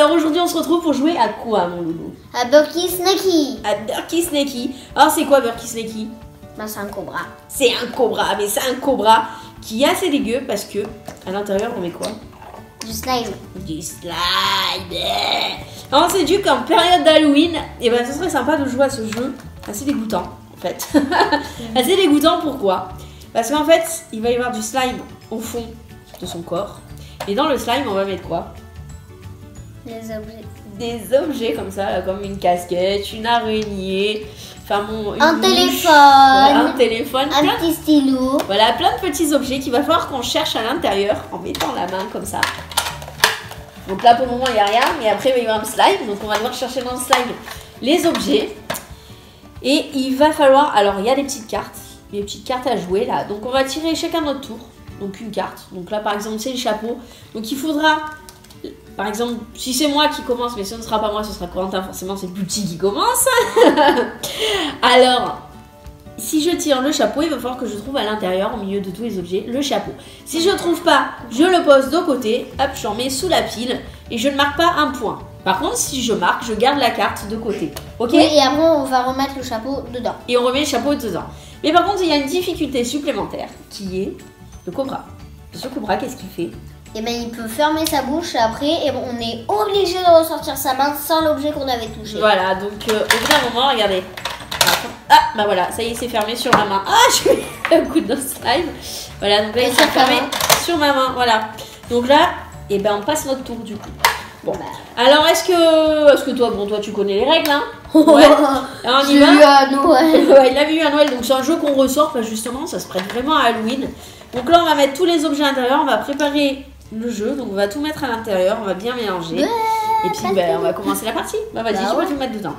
Alors aujourd'hui on se retrouve pour jouer à quoi mon loulou? À Burky Snacky. À Burky Snacky. Alors c'est quoi Burky Snacky? Ben, c'est un cobra. C'est un cobra, mais c'est un cobra qui est assez dégueu parce que à l'intérieur on met quoi? Du slime. Du slime. Alors c'est dû qu'en période d'Halloween, et ben ce serait sympa de jouer à ce jeu assez dégoûtant en fait. Assez dégoûtant pourquoi? Parce qu'en fait il va y avoir du slime au fond de son corps. Et dans le slime on va mettre quoi? Les objets. Des objets comme ça, là, comme une casquette, une araignée, enfin bon, un mouche, téléphone, voilà, un téléphone, un petit stylo. Voilà, plein de petits objets qu'il va falloir qu'on cherche à l'intérieur en mettant la main comme ça. Donc là pour le moment il n'y a rien, mais après il va y avoir le slime, donc on va devoir chercher dans le slime les objets. Et il va falloir, alors il y a des petites cartes à jouer là, donc on va tirer chacun notre tour, donc une carte. Donc là par exemple c'est le chapeau, donc il faudra... Par exemple, si c'est moi qui commence, mais ce ne sera pas moi, ce sera Corentin, forcément c'est le plus petit qui commence. Alors, si je tire le chapeau, il va falloir que je trouve à l'intérieur, au milieu de tous les objets, le chapeau. Si je ne trouve pas, je le pose de côté, hop, j'en mets sous la pile et je ne marque pas un point. Par contre, si je marque, je garde la carte de côté. Ok? Oui, et après on va remettre le chapeau dedans. Et on remet le chapeau dedans. Mais par contre, il y a une difficulté supplémentaire qui est le cobra. Ce cobra, qu'est-ce qu'il fait? Et ben il peut fermer sa bouche après et on est obligé de ressortir sa main sans l'objet qu'on avait touché. Voilà, donc au bout d'un moment, regardez. Ah, bah voilà, ça y est, c'est fermé sur ma main. Ah, je mets un coup de slime. Voilà, donc là, il s'est fermé sur ma main. Voilà. Donc là, et ben on passe notre tour du coup. Bon. Alors, est-ce que toi, bon, toi, tu connais les règles, hein? Ouais. Alors, on y va. J'ai eu à Noël. Ouais, il avait eu à Noël, donc c'est un jeu qu'on ressort, parce que justement, ça se prête vraiment à Halloween. Donc là, on va mettre tous les objets à l'intérieur, on va préparer le jeu, donc on va tout mettre à l'intérieur, on va bien mélanger. Et puis on va commencer la partie. Bah vas-y, tu vas tout mettre dedans.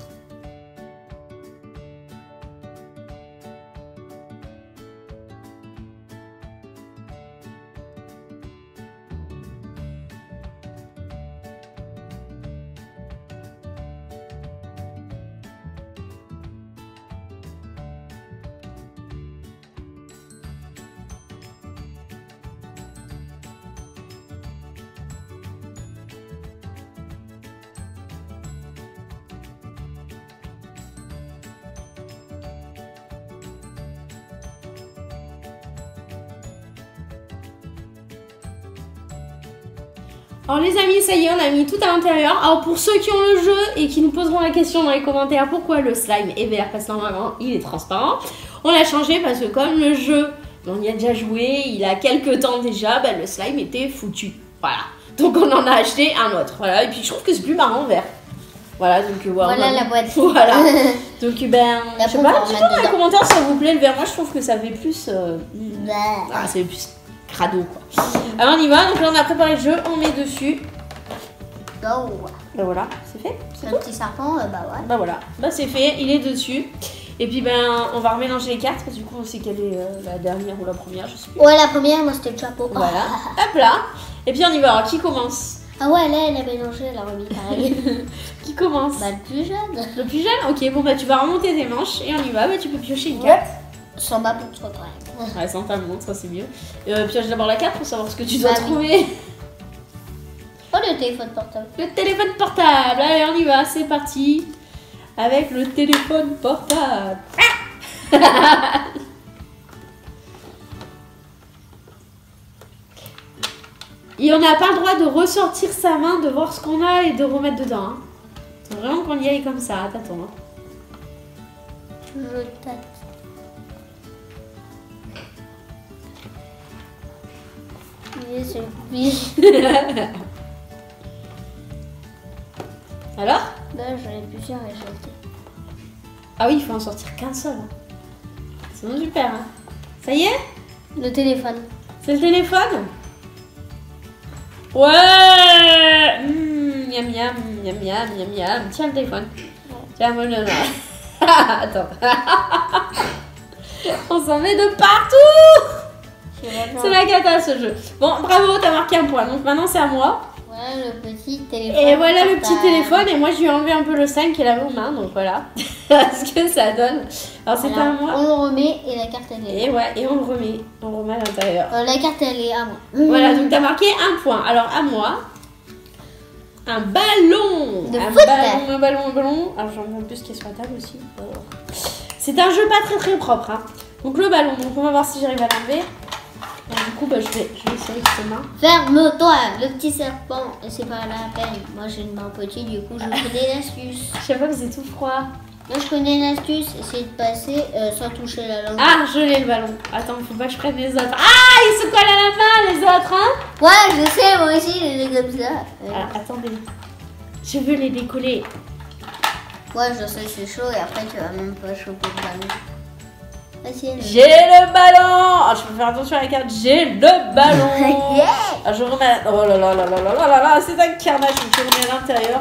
Alors les amis, ça y est, on a mis tout à l'intérieur. Alors pour ceux qui ont le jeu et qui nous poseront la question dans les commentaires pourquoi le slime est vert, parce que normalement il est transparent, on l'a changé parce que comme le jeu, on y a déjà joué, il a quelques temps déjà, ben, le slime était foutu. Voilà. Donc on en a acheté un autre. Voilà. Et puis je trouve que c'est plus marrant vert. Voilà, donc voilà la boîte. Voilà. Donc ben, je sais pas, dans les commentaires si ça vous plaît le vert. Moi je trouve que ça fait plus... ça fait plus crado quoi. Alors on y va, donc là on a préparé le jeu, on met dessus. Go. Ben voilà, c'est fait. Un petit serpent, bah ouais. Ben voilà, ben c'est fait, il est dessus. Et puis ben on va remélanger les cartes parce que du coup on sait quelle est la dernière ou la première, je sais plus. Ouais, la première, moi c'était le chapeau. Voilà, hop là. Et puis on y va, alors qui commence? Ah ouais, là elle a mélangé, elle a remis pareil. Qui commence? Bah le plus jeune. Le plus jeune? Ok, bon bah tu vas remonter tes manches et on y va, bah tu peux piocher une carte. Sans ma montre quand même. Ouais, sans ta montre, ça c'est mieux. Pioche d'abord la carte pour savoir ce que tu dois trouver. Oh, le téléphone portable. Le téléphone portable, allez on y va, c'est parti. Avec le téléphone portable. Et on n'a pas le droit de ressortir sa main, de voir ce qu'on a et de remettre dedans. Hein. C'est vraiment qu'on y aille comme ça, t'attends. Hein. Je tâte. Oui, c'est le Alors? Bah j'en ai plusieurs et j'ai jeté. Ah oui, il faut en sortir qu'un seul. Hein. C'est super. Hein. Ça y est? Le téléphone. C'est le téléphone? Ouais. Miam miam, miam miam, miam miam. Tiens le téléphone. Tiens, moi le attends. On s'en met de partout. C'est la cata ce jeu. Bon, bravo, t'as marqué un point. Donc maintenant c'est à moi. Voilà le petit téléphone. Et voilà le petit téléphone. Et moi je lui ai enlevé un peu le 5 qu'elle avait aux mains. Donc voilà. Ce que ça donne. Alors c'est pas à moi. On le remet et la carte elle est. Et ouais, et on le remet. On le remet à l'intérieur. La carte elle est à moi. Voilà, donc t'as marqué un point. Alors à moi. Un ballon. De Un foot. ballon, un ballon, un ballon. Alors j'en ai un plus qui est sur la table aussi. C'est un jeu pas très propre. Hein. Donc le ballon, donc on va voir si j'arrive à l'enlever. Du coup, bah, je vais essayer avec ses mains. Ferme-toi, le petit serpent. Et c'est pas la peine. Moi, j'ai une main petite, du coup, je connais l'astuce. Je sais pas que c'est tout froid. Moi, je connais une astuce. Essayer de passer sans toucher la langue. Ah, je l'ai le ballon. Attends, faut pas que je prenne les autres. Ah, ils se collent à la main, les autres, hein. Ouais, je sais, moi aussi, je les ai comme ça. Alors, attendez. Je veux les décoller. Ouais, je sais, c'est chaud et après, tu vas même pas choper le ballon. J'ai le ballon. Ah, je peux faire attention à la carte. J'ai le ballon. Yeah. Ah, je remets. Oh là là là là là là là là, c'est un carnage. Je le remets à l'intérieur.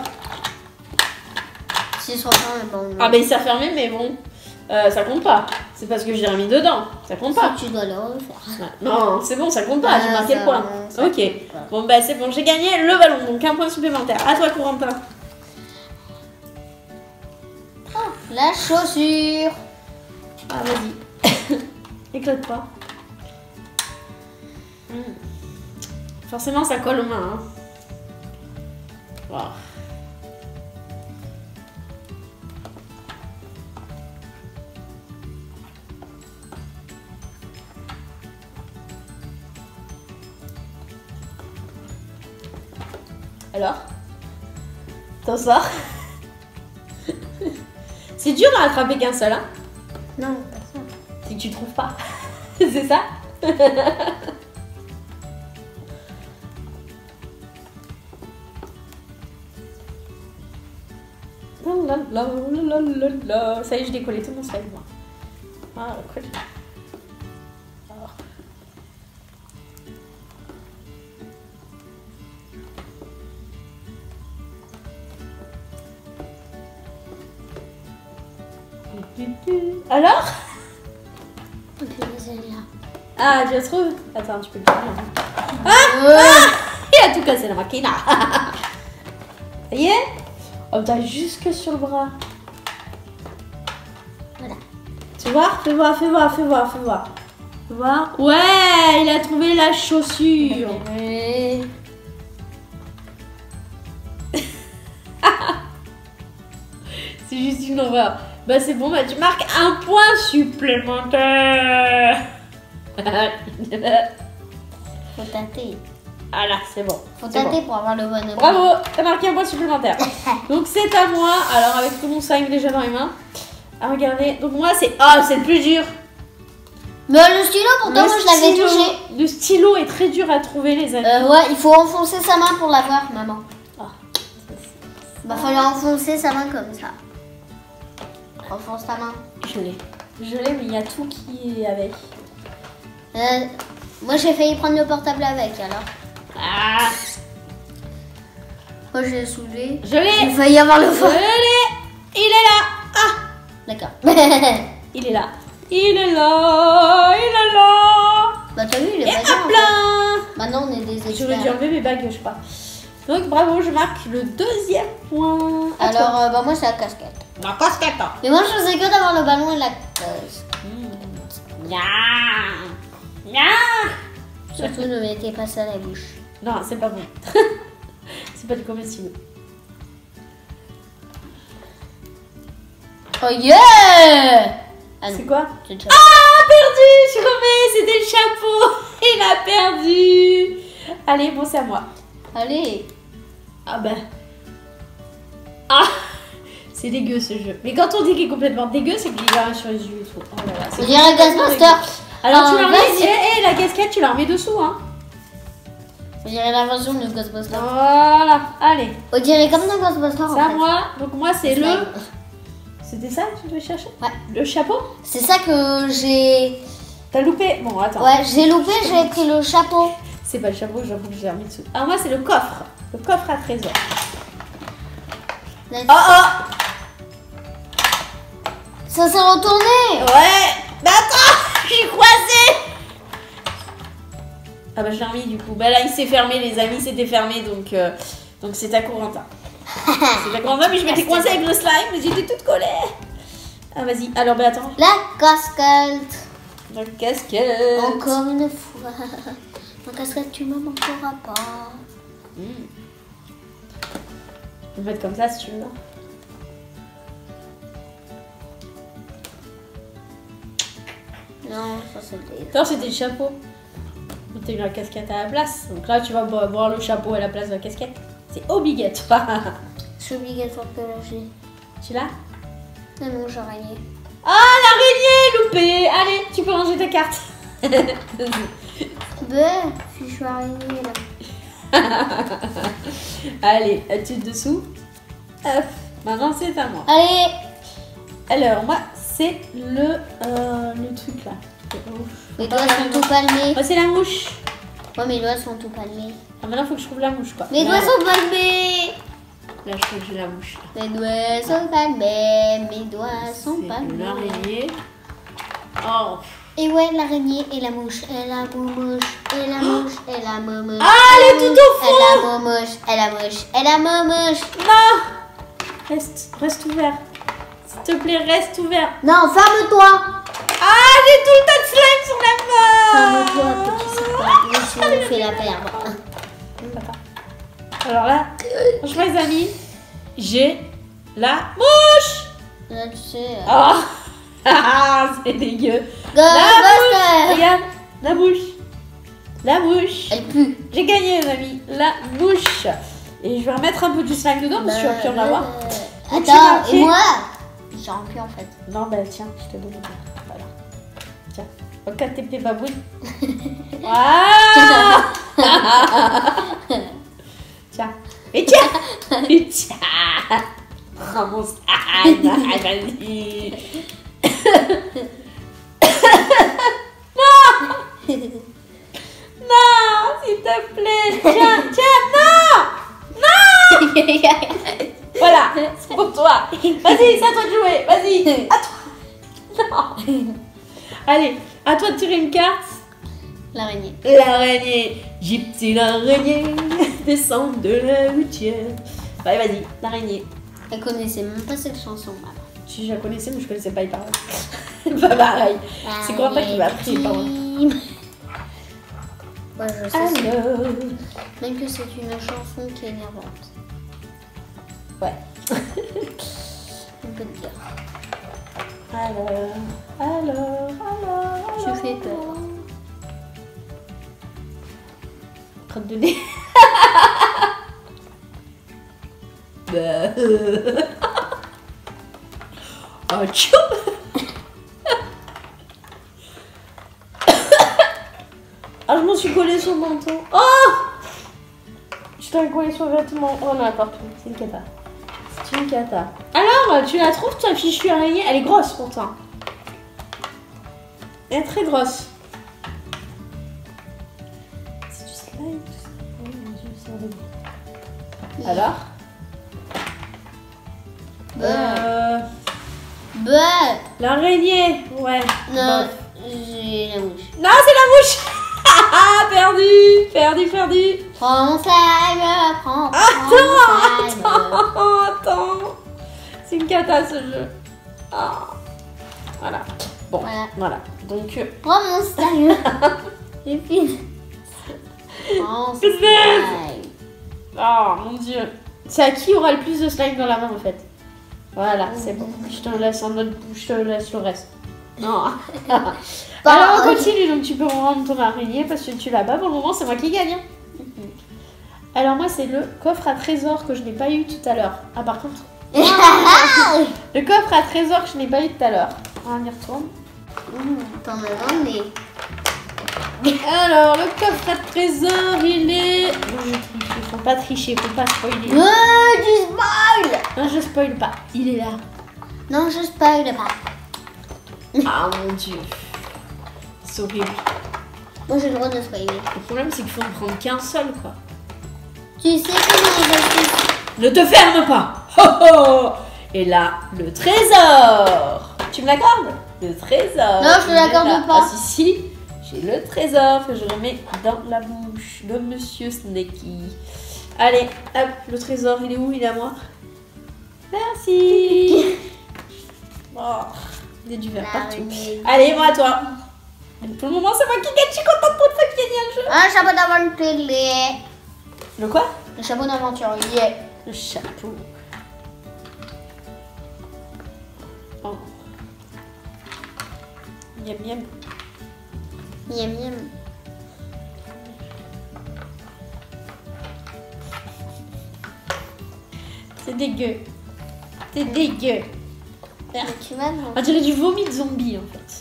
Si sont fermés, bon. Ah, mais il s'est fermé, mais bon. Ça compte pas. C'est parce que j'ai remis dedans. Ça compte pas. Tu dois le refaire. Non, c'est bon, ça compte pas. J'ai marqué le point. Ça Ok. compte pas. Bon, bah, c'est bon. J'ai gagné le ballon. Donc, un point supplémentaire. À toi, Corentin. Oh, la chaussure. Ah, vas-y. Éclate pas. Forcément, ça colle aux mains. Hein. Wow. Alors, t'en sors? C'est dur à attraper qu'un seul, hein? Non, pas ça. Si tu trouves pas. C'est ça? Ça y est, je décollé tout mon slime, moi. Ah, cool. Alors. Alors? Ok, vas-y, là. Ah, tu la trouves? Attends, tu peux le faire. Il a tout cassé la machine. Ça y est? Oh, t'as jusque sur le bras. Voilà. Tu vois? Fais voir, fais voir, fais voir, fais voir. Fais voir. Ouais, il a trouvé la chaussure. C'est juste une horreur. Bah c'est bon, bah tu marques un point supplémentaire. Faut tâter. Voilà, c'est bon. Faut C'est tâter bon. pour avoir le bon objet. Bravo, t'as marqué un point supplémentaire. Donc c'est à moi. Alors avec tout mon slime déjà dans les mains. Ah regardez. Donc moi c'est... Ah, c'est le plus dur. Mais le stylo, pourtant, moi, je l'avais touché. Le stylo est très dur à trouver, les amis. Ouais, il faut enfoncer sa main pour l'avoir, maman. Ah. Va falloir enfoncer sa main comme ça. Enfonce ta main. Je l'ai. Je l'ai, mais il y a tout qui est avec. Moi, j'ai failli prendre le portable avec, alors. Ah. Moi, je l'ai soulevé. Je l'ai. J'ai failli avoir le Je fond. l'ai. Il est là. Ah. D'accord. Il est là. Il est là. Il est là. Bah, t'as vu, il est Et pas hop bien. En là. fait. Maintenant, on est des J'aurais dû experts. enlever mes bagues, je crois. Donc bravo, je marque le deuxième point. À toi. Alors, bah, moi, c'est la casquette. La casquette. Mais moi, je faisais que d'avoir le ballon et la case. Surtout, ne mettez pas ça à la bouche. Non, c'est pas bon. C'est pas du comestible. Oh yeah! Ah non, C'est quoi? c'est le Ah, perdu. Je remets. C'était le chapeau. Il a perdu. Allez, bon, c'est à moi. Allez. Ah ben. Ah. C'est dégueu ce jeu. Mais quand on dit qu'il est complètement dégueu, c'est qu'il y a rien sur les yeux et tout. Oh là là, c'est On dirait complètement Ghostbuster. dégueu. Alors tu la remets, vas-y. et la casquette, tu la remets dessous, hein. On dirait la version de Ghostbuster. Voilà, allez. On dirait comme dans Ghostbuster en C'est à fait. moi. Donc moi, c'est le... Slime. C'était ça que tu devais chercher? Ouais. Le chapeau? C'est ça que j'ai... T'as loupé? Bon, attends. Ouais, j'ai loupé, j'ai pris le chapeau. C'est pas le chapeau, j'avoue que j'ai remis dessous. Alors moi, c'est le coffre. Le coffre à trésor. Let's- Oh oh. Ça s'est retourné. Ouais. Mais attends, je suis coincée. Ah bah je l'ai remis du coup. Bah là, il s'est fermé, les amis, c'était fermé, donc c'est à Corentin. C'est à Corentin, mais je m'étais coincée avec le slime, j'étais toute collée. Ah vas-y, alors bah attends. La casquette. La casquette. Encore une fois. La casquette, tu me manqueras pas. On peut mettre comme ça si tu veux. Non, ça c'est le Non, c'était le chapeau. T'as eu la casquette à la place. Donc là, tu vas boire le chapeau à la place de la casquette. C'est obligatoire. C'est obligatoire que j'ai. Tu l'as? La mouche araignée. Ah, l'araignée loupé. Allez, tu peux ranger ta carte. Fichu araignée là. Allez, tu dessous. Hop, maintenant c'est à moi. Allez. Alors, moi, c'est le truc là. Mes doigts sont tout palmés. Moi, c'est la mouche. Moi, mes doigts sont tout palmés. Ah, maintenant, il faut que je trouve la mouche, quoi. Mes doigts sont palmés. Là, je trouve que j'ai la mouche. Mes doigts sont palmés. Mes doigts sont C'est palmés. l'araignée. Oh. Et ouais, l'araignée et la mouche. Et la mouche. Et la mouche. Et la mouche. Ah, elle est tout au fond. Et la mouche. Et la mouche. Et la mouche. Non. Reste ouvert. S'il te plaît, reste ouvert. Non, ferme-toi. Ah, j'ai tout le tas de slime sur la main. Ferme-toi, petit serpent. Je me fais la perdre. Alors là, franchement les amis, j'ai la mouche. Là, tu sais. Oh, c'est dégueu. Go, La mouche. Buster. Regarde, la mouche. La mouche. Elle pue. J'ai gagné les amis, la mouche. Et je vais remettre un peu du slime dedans parce que je suis plus en avoir. Donc, tu Attends, vas et moi j'ai rempli en fait. Non, bah tiens, je te donne le verre. Voilà. Tiens, regarde tes petits babouilles. Voilà. Tiens. Et tiens. Et tiens. Oh mon slime. Vas-y. Non. Non, s'il te plaît. Tiens, tiens, non. Non. Voilà, c'est pour toi. Vas-y, c'est à toi de jouer. Vas-y, à toi. Non. Allez, à toi de tirer une carte. L'araignée. L'araignée, gypsy l'araignée, descend de la gouttière. Allez, vas-y, l'araignée. Elle connaissait même pas cette chanson. Maman. Si je la connaissais, mais je connaissais pas les paroles. Pas pareil. C'est quoi pas qui m'a appris les paroles. Ouais, je sais. Alors. Même que c'est une chanson qui est énervante. Ouais. On peut le dire. Alors. Tu fais peur. Crotte de nez. Oh, tchou. Ah, je m'en suis collée sur le manteau. Oh, je t'ai collée sur le vêtement. Oh non, partout. C'est une cata. C'est une cata. Alors, tu la trouves, ta fichue araignée? Elle est grosse pourtant. Elle est très grosse. C'est du slime, tout ça. Oh mon Dieu, c'est horrible. Alors l'araignée, ouais. Non, j'ai la mouche. Non, c'est la mouche. Ah, perdu. Prends mon slime, prends mon slime. Attends. C'est une cata ce jeu. Ah. Voilà. Bon, voilà. Donc. Prends mon slime. Et puis. Prends mon slime. Oh mon Dieu. C'est à qui aura le plus de slime dans la main en fait. Voilà, c'est bon. Je te laisse en autre bouche, je te laisse le reste. Non. Alors on continue, donc tu peux rendre ton araignée parce que tu l'as pas. Pour le moment, c'est moi qui gagne. Alors moi, c'est le coffre à trésor que je n'ai pas eu tout à l'heure. Ah par contre. Le coffre à trésor que je n'ai pas eu tout à l'heure. On y retourne. T'en as un nez. Alors, le coffre à trésor, il est... Il faut pas tricher, faut pas spoiler. Tu spoil. Non, je spoil pas. Il est là. Non, je spoil pas. Ah mon Dieu. C'est horrible. Moi, j'ai le droit de spoiler. Le problème, c'est qu'il faut en prendre qu'un seul, quoi. Tu sais comment je suis. Ne te ferme pas. Oh, oh. Et là, le trésor. Tu me l'accordes? Le trésor. Non, je te l'accorde pas. Ah si. J'ai le trésor que je remets dans la bouche de Monsieur Snaky. Allez, hop, le trésor, il est où? Il est à moi. Merci. Oh, il y a du verre partout. Allez, moi à toi. Pour le moment, c'est moi qui gagne. Je suis contente pour toi qui gagne le jeu. Un chapeau d'aventurier. Le quoi? Le chapeau d'aventurier. Le chapeau. Oh. Miam miam. Miam miam. C'est dégueu. C'est dégueu. Mais tu vas non. On dirait du vomi de zombie en fait.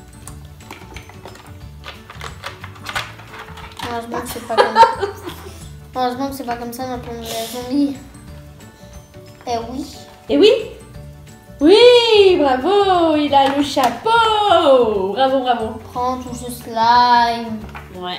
Heureusement que c'est pas comme Heureusement que c'est pas comme ça dans ton zombie. Eh oui. Et oui. Oui, bravo. Il a le chapeau. Bravo, bravo. Prends tout ce slime. Ouais.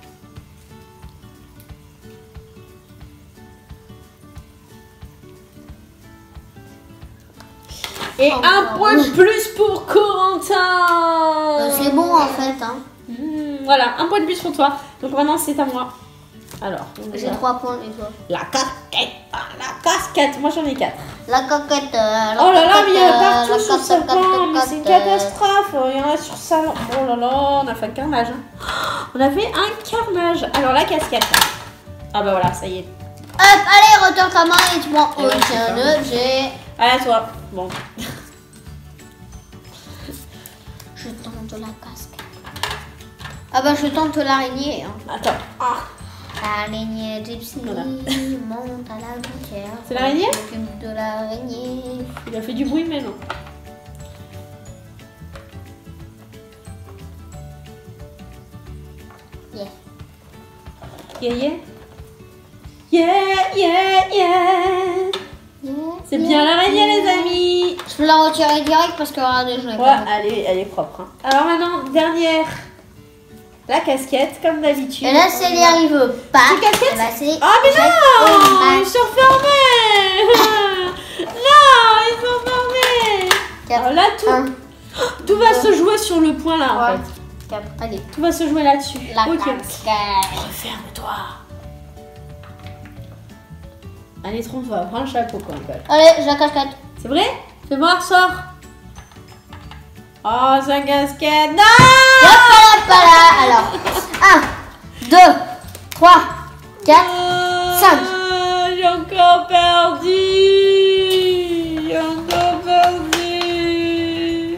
Et Oh, un point de plus pour Corentin. C'est bon en fait. Hein. Voilà, un point de plus pour toi. Donc maintenant c'est à moi. Alors, J'ai 3 points et toi? la casquette. Ah, la casquette. Moi j'en ai 4. La coquette. Oh là là, mais il y en a partout sur le sapin. Mais c'est une catastrophe. Il y en a sur ça. Oh là là, on a fait un carnage. Hein. On a fait un carnage. Alors la casquette. Ah bah voilà, ça y est. Hop, allez, retourne ta main et tu prends Et ouais, aucun objet. Allez, à toi. Bon. Je tente la casquette. Ah bah je tente l'araignée. Hein. Attends. Ah. L'araignée gypsy Voilà. monte à la gouttière. C'est l'araignée? Je m'occupe de l'araignée. Il a fait du bruit, mais non. Yeah. Yeah, yeah. Yeah, yeah, yeah. C'est bien l'araignée, les amis. Je peux la retirer direct parce que regardez, je l'ai Ouais, pas. elle est propre. Hein. Alors maintenant, dernière. La casquette, comme d'habitude. Et là, si elle n'y arrive pas, C'est casquette eh ben, c'est Ah mais échec non, au match. ils sont fermés. Non, ils sont fermés. Quatre, Alors là, un, tout va se jouer sur le point là, en trois, fait. 4. Allez, Tout va se jouer là-dessus. la Ok. casquette. Referme-toi. Allez, trompe-toi, prends le chapeau quand même. Allez, j'ai la casquette. C'est vrai? Fais voir, sors. Oh, sa casquette. Non! Hop là. Alors, 1, 2, 3, 4, 5. J'ai encore perdu. J'ai encore perdu.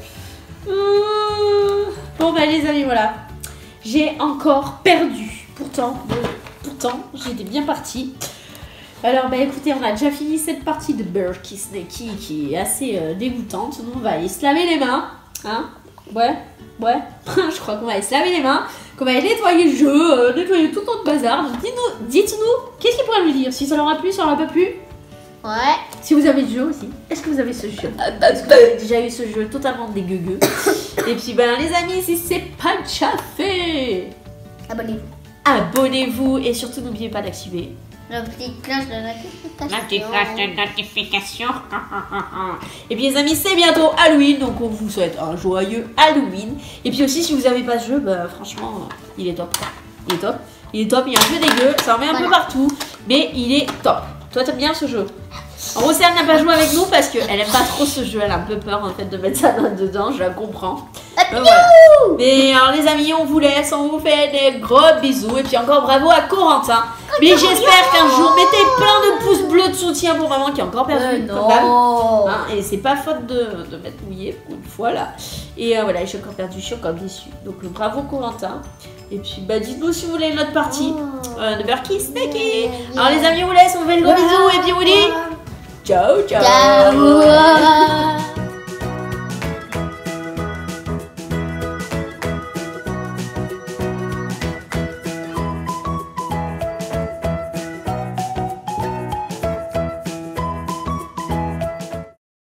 Bon, bah, les amis, voilà. J'ai encore perdu. Pourtant, j'étais bien partie. Alors, bah écoutez, on a déjà fini cette partie de Berky Snaky qui est assez dégoûtante. Nous, on va aller se laver les mains. Hein? Ouais. Je crois qu'on va aller se laver les mains, qu'on va aller nettoyer le jeu, nettoyer tout notre bazar. Donc, dites-nous, qu'est-ce qu'ils pourraient nous dire? Si ça leur a plu, ça leur a pas plu? Ouais. Si vous avez le jeu aussi. Est-ce que vous avez ce jeu? Est-ce que vous avez déjà eu ce jeu totalement dégueuleux? Et puis, ben, les amis, si c'est pas déjà fait, Abonnez-vous. abonnez-vous et surtout n'oubliez pas d'activer La petite cloche de notification. la petite cloche de notification. Et puis les amis, c'est bientôt Halloween, donc on vous souhaite un joyeux Halloween. Et puis aussi, si vous n'avez pas ce jeu, bah franchement, il est top. Il est top. Il est top, il est un peu dégueu, ça en met un peu partout, mais il est top. Toi, t'aimes bien ce jeu? En gros, elle n'a pas joué avec nous parce qu'elle aime pas trop ce jeu, elle a un peu peur en fait de mettre ça dedans, je la comprends. Voilà. Mais alors les amis, on vous laisse, on vous fait des gros bisous et puis encore bravo à Corentin. Mais j'espère qu'un jour, mettez plein de pouces bleus de soutien pour maman qui a encore perdu. Non. Hein, et c'est pas faute de m'être mouillée pour une fois là. Et voilà, j'ai encore perdu, je suis encore déçue. Donc bravo Corentin. Et puis bah dites-nous si vous voulez une autre partie de Berky Snaky. Alors les amis, on vous laisse, on vous fait des gros bisous et puis on vous dit ciao ciao. Ciao.